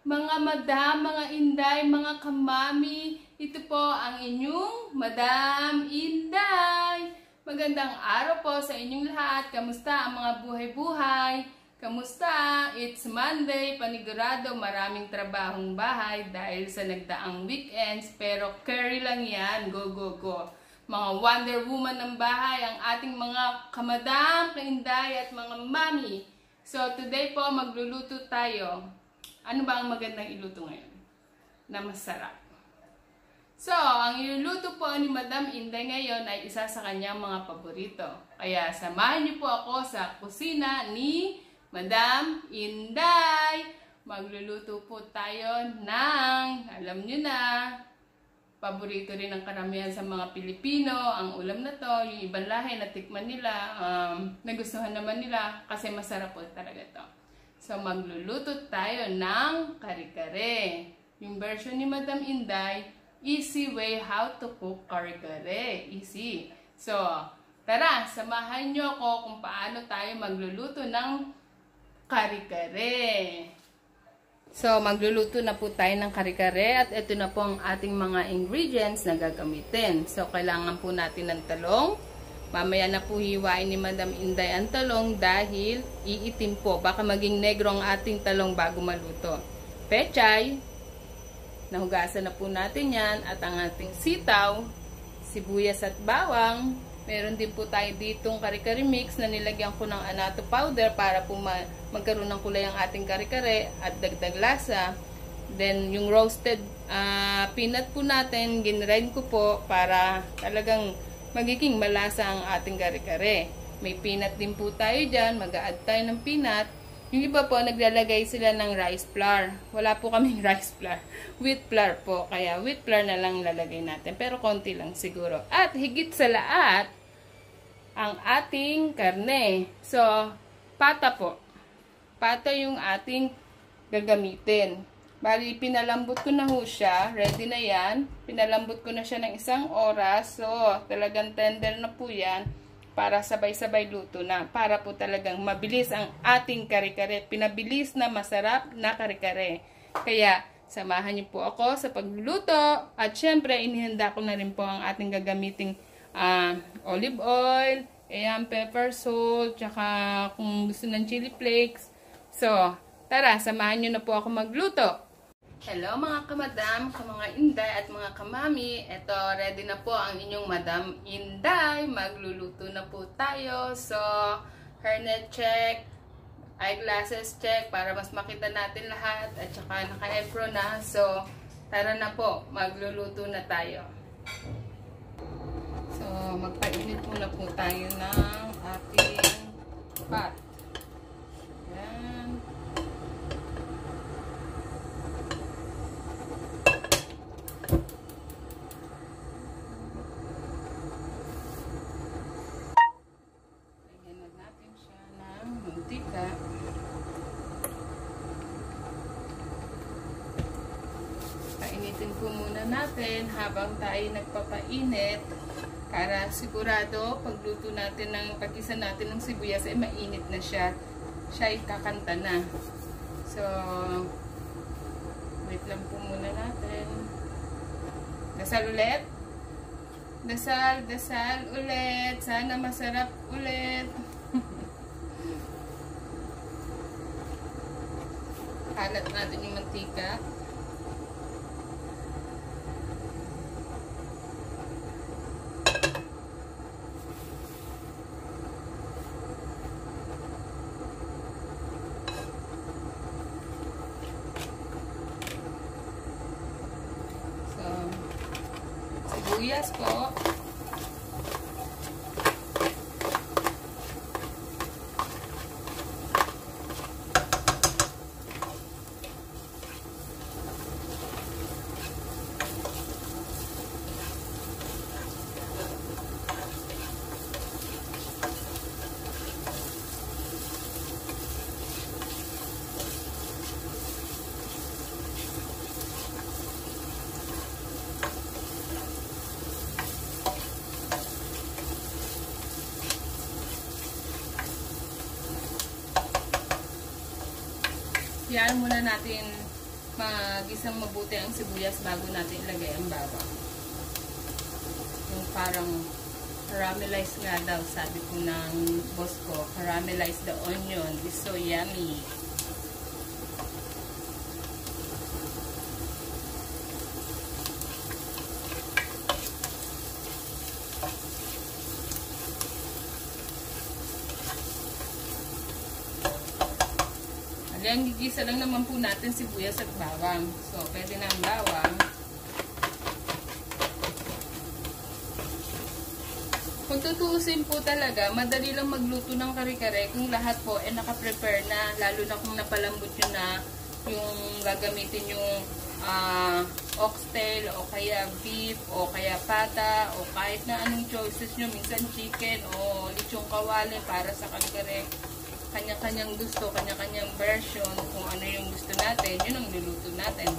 Mga madam, mga inday, mga kamami, ito po ang inyong Madam Inday. Magandang araw po sa inyong lahat. Kamusta ang mga buhay-buhay? Kamusta? It's Monday, panigurado maraming trabahong bahay dahil sa nagdaang weekends. Pero carry lang yan, go, go, go. Mga Wonder Woman ng bahay, ang ating mga kamadam, kainday at mga mami. So today po magluluto tayo. Ano ba ang magandang iluto ngayon na masarap? So, ang iluluto po ni Madam Inday ngayon ay isa sa kanyang mga paborito. Kaya samahan niyo po ako sa kusina ni Madam Inday. Magluluto po tayo ng, alam niyo na, paborito rin ng karamihan sa mga Pilipino, ang ulam na to. Yung ibang lahi na tikman nila, nagustuhan naman nila kasi masarap po talaga to. So, magluluto tayo ng kare-kare. Yung version ni Madam Inday, easy way how to cook kare-kare. Easy. So, tara, samahan nyo ako kung paano tayo magluluto ng kare-kare. So, magluluto na po tayo ng kare-kare at ito na po ang ating mga ingredients na gagamitin. So, kailangan po natin ng talong. Mamaya na po hiwain ni Madam Inday ang talong dahil iitim po. Baka maging negro ang ating talong bago maluto. Pechay, nahugasan na po natin yan. At ang ating sitaw, sibuyas at bawang. Meron din po tayo ditong kare-kare mix na nilagyan ko ng annatto powder para po magkaroon ng kulay ang ating kare-kare at dagdag lasa. Then yung roasted peanut po natin, ginrind ko po para talagang magiging malasa ang ating kare-kare. May peanut din po tayo dyan. Mag-a-add tayo ng peanut. Yung iba po, naglalagay sila ng rice flour. Wala po kaming rice flour. Wheat flour po. Kaya wheat flour na lang lalagay natin. Pero konti lang siguro. At higit sa lahat, ang ating karne. So, pata po. Pata yung ating gagamitin. Bali, pinalambot ko na ho siya. Ready na yan. Pinalambot ko na siya ng 1 oras. So, talagang tender na po yan. Para sabay-sabay luto na. Para po talagang mabilis ang ating kare-kare. Pinabilis na masarap na kare-kare. Kaya, samahan niyo po ako sa pagluluto. At syempre, inihanda ko na rin po ang ating gagamiting olive oil, ayan, pepper, salt, tsaka kung gusto ng chili flakes. So, tara, samahan niyo na po ako magluto. Hello mga kamadam, mga inday at mga kamami. Ito, ready na po ang inyong Madam Inday. Magluluto na po tayo. So, hairnet check, eyeglasses check para mas makita natin lahat. At saka naka-epro na. So, tara na po, magluluto na tayo. So, magpainit muna po tayo ng ating pot. Ayan. Painitin po muna natin habang tayo nagpapainit para sigurado pagluto natin ng pagkisa natin ng sibuyas ay mainit na siya. Siya ay kakanta na. So, wait lang po muna natin. Dasal ulit. Dasal, dasal ulit. Sana masarap ulit. Halat natin yung mantika. So, sibuyas po. Yan muna natin magisang mabuti ang sibuyas bago natin ilagay ang bawang. Yung parang caramelize nga daw, sabi ko ng boss ko, caramelize the onion is so yummy. Ayan, gigisa lang naman po natin sibuyas at bawang. So, pwede na ang bawang. Kung tutuusin po talaga, madali lang magluto ng kare-kare kung lahat po ay naka-prepare na, lalo na kung napalambot nyo na yung gagamitin yung oxtail o kaya beef o kaya pata o kahit na anong choices nyo, minsan chicken o lechong kawali para sa kare-kare. Kanya-kanyang gusto, kanya-kanyang version, kung ano yung gusto natin, yun ang luluto natin.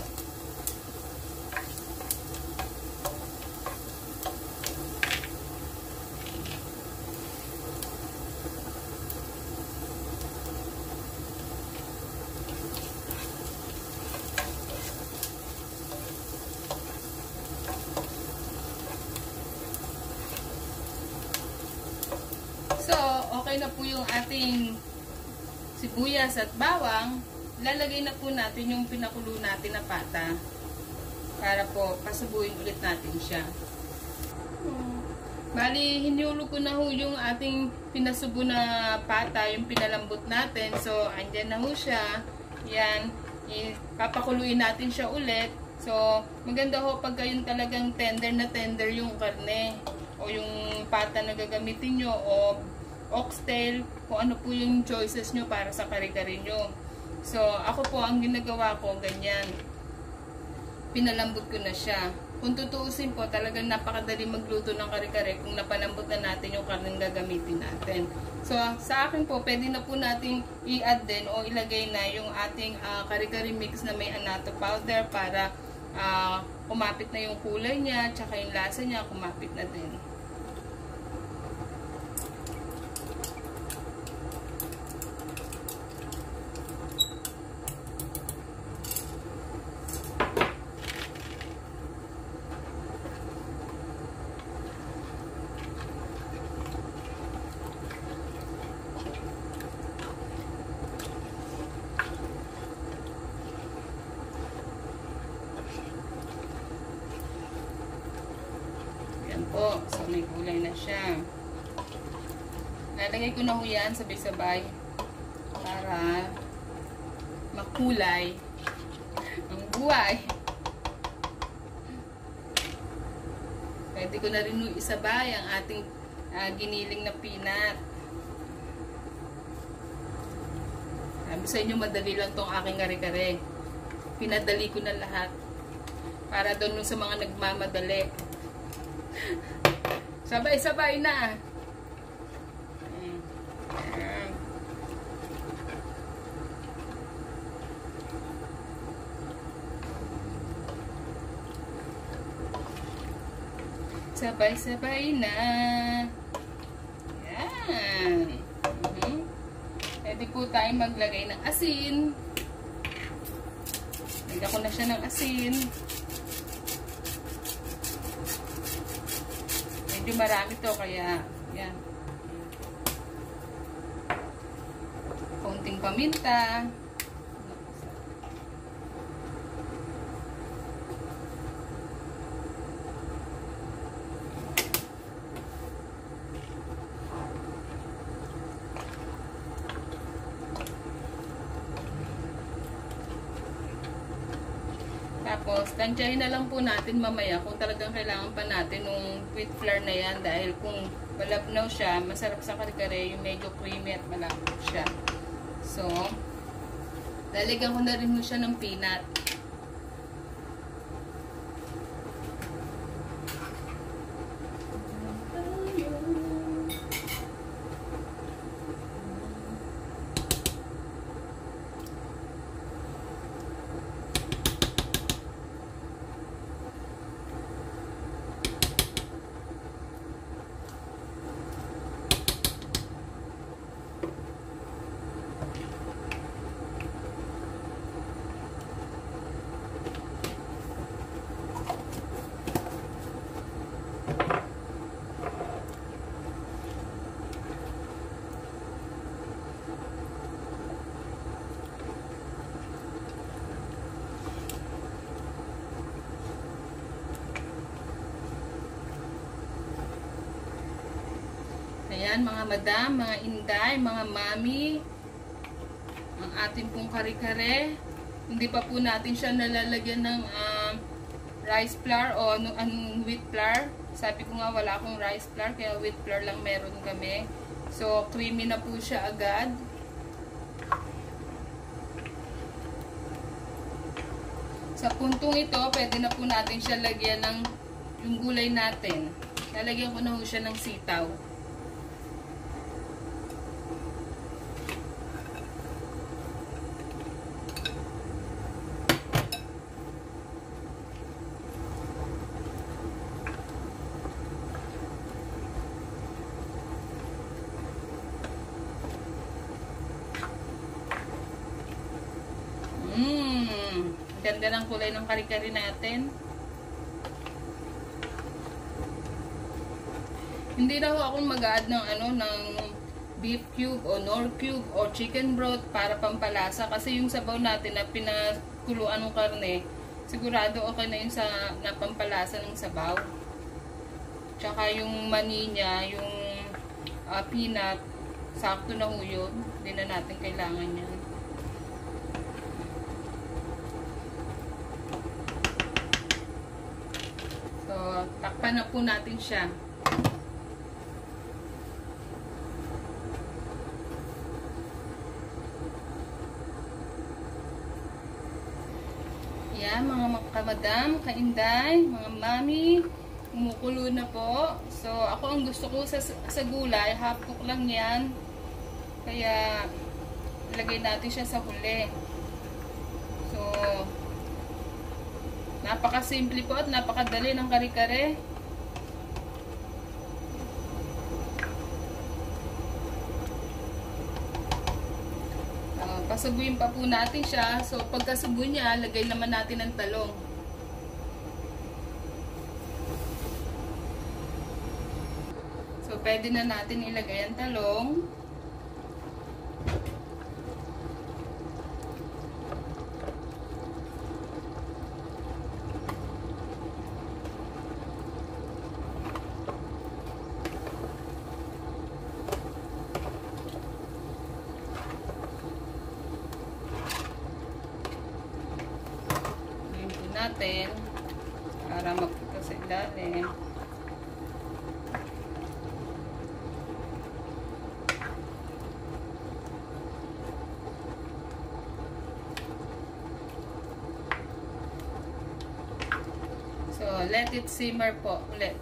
So, okay na po yung ating sibuyas at bawang. Lalagay na po natin yung pinakulo natin na pata para po pasubuin ulit natin siya. Bali, hinulo ko na ho yung ating pinasubo na pata, yung pinalambot natin. So, andyan na ho siya. Yan, papakuluin natin siya ulit. So, maganda ho pagka yung talagang tender na tender yung karne o yung pata na gagamitin nyo o oxtail, kung ano po yung choices nyo para sa kare-kare nyo. So, ako po, ang ginagawa ko, ganyan. Pinalambot ko na siya. Kung tutuusin po, talagang napakadali magluto ng kare-kare kung napalambot na natin yung karneng gagamitin natin. So, sa akin po, pwede na po nating i-add din o ilagay na yung ating kare-kare mix na may annatto powder para kumapit na yung kulay niya, tsaka yung lasa niya, kumapit na din. Po. So, may kulay na siya. Lalagay ko na ho yan sabay-sabay para makulay ang buhay. Pwede ko na rin ho isabay ang ating giniling na peanut. Sabi sa inyo, madali lang tong aking kare-kare. Pinadali ko na lahat para doon sa mga nagmamadali. Sabay-sabay na. Sabay-sabay na. Yan. Pwede po tayong maglagay ng asin. Lagyan ko na siya ng asin. Medyo marami to, kaya yan. Konting paminta. Tapos, tansyahin na lang po natin mamaya kung talagang kailangan pa natin nung wheat flour na yan. Dahil kung malabnaw siya, masarap sa kare-kare, yung medyo creamy at malambot siya. So, lalagyan ko na rin mo siya ng peanut. Ayan mga madam, mga inday, mga mami, ang ating pong kare-kare. Hindi pa po natin siya nalalagyan ng rice flour o wheat flour. Sabi ko nga wala akong rice flour, kaya wheat flour lang meron kami. So creamy na po siya agad. Sa puntong ito, pwede na po natin siya lagyan ng yung gulay natin. Lalagyan ko na po siya ng sitaw. Ganda ng kulay ng kare-kare natin. Hindi na ako mag-add ng ng beef cube o nor cube o chicken broth para pampalasa kasi yung sabaw natin na pinakuluan ng karne, sigurado okay na yun sa napampalasa ng sabaw. Tsaka yung mani niya, yung peanut, sakto na ho yun. Hindi na natin kailangan yan. So, takpan na po natin siya. Yan, mga kamadam, kainday, mga mami, kumukulo na po. So, ako ang gusto ko sa gulay, half cook lang yan. Kaya, ilagay natin siya sa huli. So, napakasimple po at napakadali ng kare-kare. Pasabuyin pa po natin siya. So, pagkasubo niya, lagay naman natin ng talong. So, pwede na natin ilagay ang talong. Natin para magputo sa ilalim. So, let it simmer po ulit.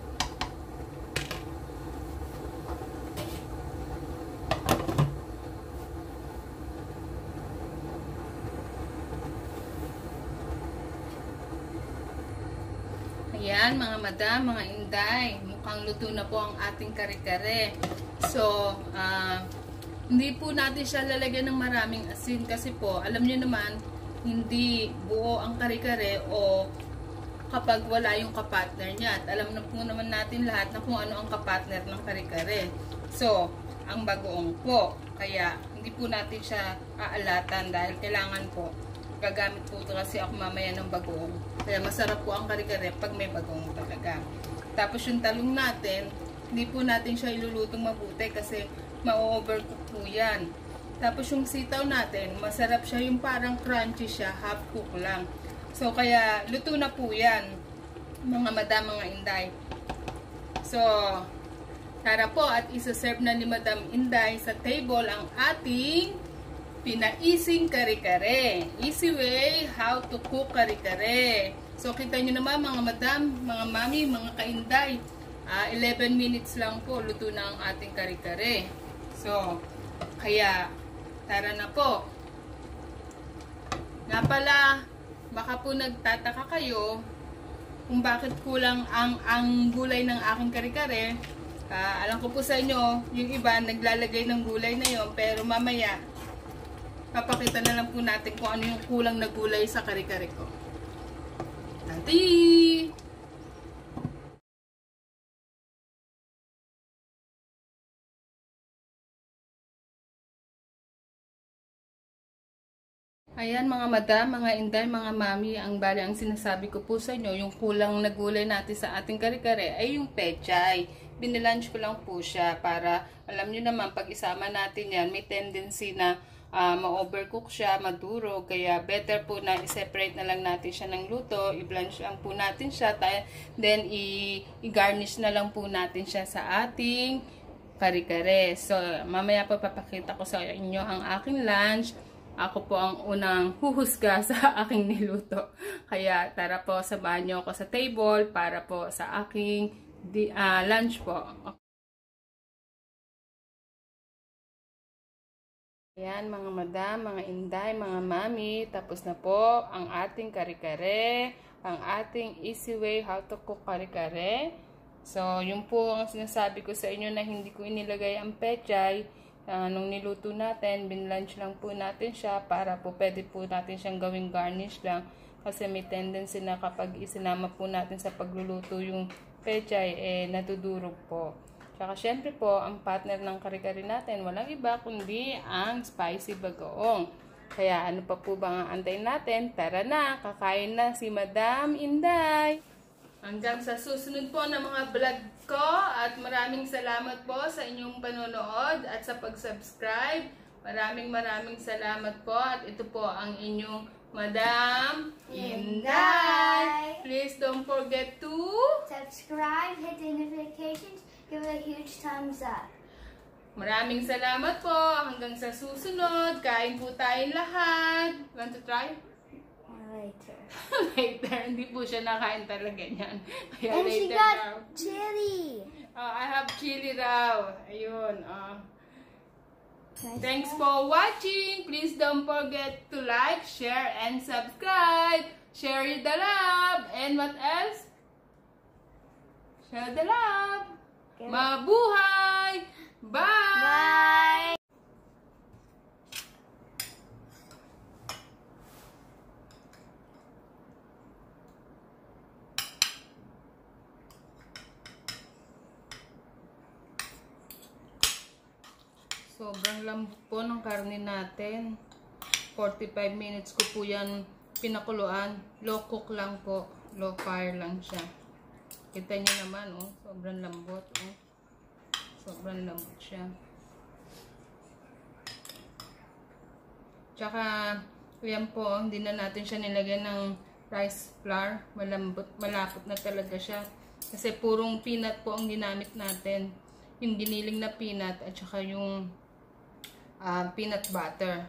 Ayan, mga madam, mga inday, mukhang luto na po ang ating kare-kare. So, hindi po natin siya lalagyan ng maraming asin kasi po, alam niyo naman, hindi buo ang kare-kare o kapag wala yung kapartner niya. At alam na po naman natin lahat na kung ano ang kapartner ng kare-kare. So, ang bagoong po. Kaya, hindi po natin siya aalatan dahil kailangan po gagamit po ito kasi ako mamaya ng bagoong. Kaya masarap po ang kare-kare pag may bagoong talaga. Tapos yung talong natin, hindi po natin siya ilulutong mabuti kasi ma-overcook po yan. Tapos yung sitaw natin, masarap siya yung parang crunchy siya, half cook lang. So kaya luto na po yan, mga madam, mga inday. So, tara po at isa-serve na ni Madam Inday sa table ang ating pinaising kare-kare. Easy way how to cook kare-kare. So, kita nyo naman mga madam, mga mami, mga kainday. 11 minutes lang po, luto na ang ating kare-kare. So, kaya, tara na po. Nga pala, baka po nagtataka kayo kung bakit kulang ang gulay ng aking kare-kare. Alam ko po sa inyo, yung iba naglalagay ng gulay na yon, pero mamaya, papakita na lang po natin kung ano yung kulang na gulay sa kare-kare ko. Tati! Ayan mga madam, mga inday, mga mami, ang bali ang sinasabi ko po sa inyo, yung kulang na gulay natin sa ating kare-kare ay yung pechay. binilunch ko lang po siya para, alam nyo naman, pag isama natin yan, may tendency na ma-overcook siya, maduro. Kaya better po na i-separate na lang natin siya ng luto. I-blanch lang po natin siya. Then, i-garnish na lang po natin siya sa ating kare-kare. So, mamaya po papakita ko sa inyo ang aking lunch. Ako po ang unang huhusga sa aking niluto. Kaya tara po, samahan niyo ako sa table para po sa aking lunch po. Ayan mga madam, mga inday, mga mami, tapos na po ang ating kare-kare, ang ating easy way how to cook kare-kare. So, yun po ang sinasabi ko sa inyo na hindi ko inilagay ang pechay. Nung niluto natin, binlunch lang po natin siya para po pwede po natin siyang gawing garnish lang. Kasi may tendency na kapag isinama po natin sa pagluluto yung pechay, natudurog po. Tsaka syempre po, ang partner ng kare-kare natin, walang iba kundi ang spicy bagoong. Kaya ano pa po ba ang antayin natin? Tara na, kakain na si Madam Inday! Hanggang sa susunod po ng mga vlog ko at maraming salamat po sa inyong panonood at sa pag-subscribe. Maraming salamat po at ito po ang inyong Madam Inday! Please don't forget to subscribe, hit the notifications, give it a huge thumbs up. Maraming salamat po. Hanggang sa susunod. Kain po tayong lahat. Want to try? Later. Later. Hindi po siya nakain talaga niyan. Kaya And later she got daw. chili. I have chili raw. Ayun. Thanks for watching. Please don't forget to like, share, and subscribe. Share the love. And what else? Share the love. Mabuhay! Bye! Bye! Sobrang lambot po ng karne natin. 45 minutes ko po yan pinakuluan. Low cook lang po. Low fire lang siya. Kita nyo naman, oh. Sobrang lambot, oh. Sobrang lambot siya. Tsaka, yan po, hindi na natin siya nilagyan ng rice flour. Malambot, malapot na talaga siya. Kasi purong peanut po ang ginamit natin. Yung giniling na peanut at saka yung peanut butter.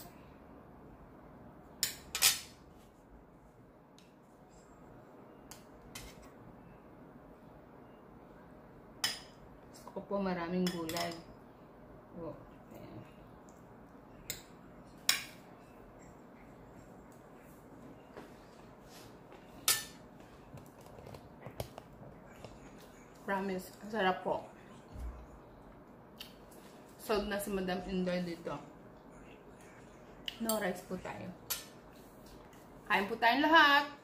Gusto ko po maraming gulay. Oh, ayan. Promise, sarap po. Sold na si Madam Inday dito. No rice po tayo. Kain po tayong lahat.